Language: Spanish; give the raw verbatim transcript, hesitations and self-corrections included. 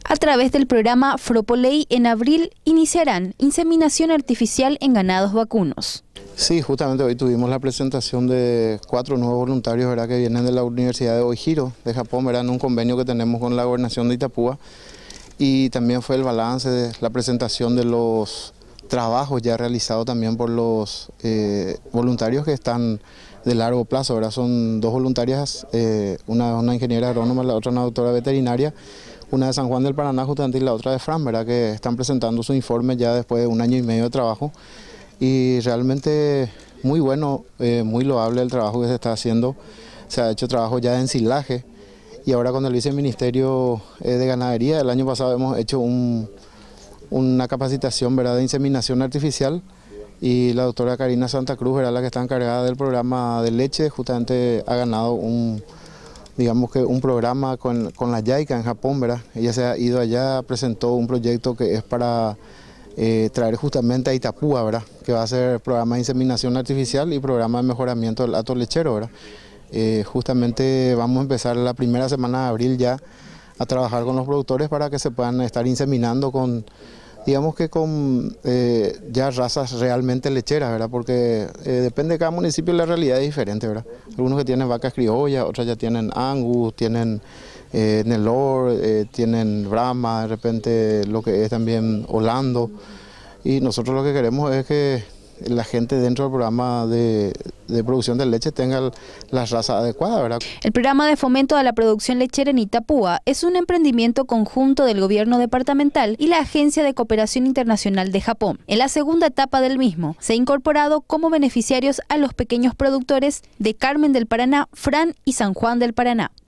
A través del programa Fropoley, en abril iniciarán inseminación artificial en ganados vacunos. Sí, justamente hoy tuvimos la presentación de cuatro nuevos voluntarios, ¿verdad?, que vienen de la Universidad de Oihiro, de Japón, ¿verdad?, en un convenio que tenemos con la Gobernación de Itapúa. Y también fue el balance de la presentación de los trabajos ya realizados también por los eh, voluntarios que están de largo plazo, ¿verdad? Son dos voluntarias, eh, una, una ingeniera agrónoma, la otra una doctora veterinaria, una de San Juan del Paraná justamente y la otra de Fran, ¿verdad?, que están presentando su informe ya después de un año y medio de trabajo. Y realmente muy bueno, eh, muy loable el trabajo que se está haciendo. Se ha hecho trabajo ya de ensilaje y ahora con el viceministerio eh, de Ganadería, el año pasado hemos hecho un, una capacitación, ¿verdad?, de inseminación artificial, y la doctora Karina Santa Cruz, ¿verdad?, la que está encargada del programa de leche, justamente ha ganado un, digamos que un programa con, con la JICA en Japón, ¿verdad? Ella se ha ido allá, presentó un proyecto que es para eh, traer justamente a Itapúa, ¿verdad?, que va a ser programa de inseminación artificial y programa de mejoramiento del hato lechero, ¿verdad? Eh, justamente vamos a empezar la primera semana de abril ya a trabajar con los productores para que se puedan estar inseminando con, digamos que con eh, ya razas realmente lecheras, ¿verdad? Porque eh, depende de cada municipio, la realidad es diferente, ¿verdad? Algunos que tienen vacas criollas, otros ya tienen Angus, tienen eh, Nelore, eh, tienen Brahma, de repente lo que es también Holando. Y nosotros lo que queremos es que la gente dentro del programa de, de producción de leche tenga la raza adecuada, ¿verdad? El programa de fomento a la producción lechera en Itapúa es un emprendimiento conjunto del gobierno departamental y la Agencia de Cooperación Internacional de Japón. En la segunda etapa del mismo, se ha incorporado como beneficiarios a los pequeños productores de Carmen del Paraná, Fran y San Juan del Paraná.